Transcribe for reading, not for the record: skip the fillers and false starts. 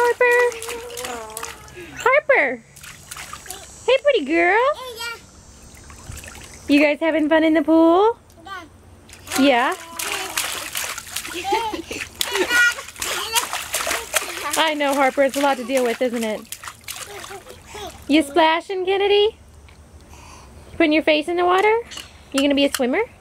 Harper? Harper! Hey, pretty girl. You guys having fun in the pool? Yeah? I know, Harper. It's a lot to deal with, isn't it? You splashing, Kennedy? Putting your face in the water? You gonna be a swimmer?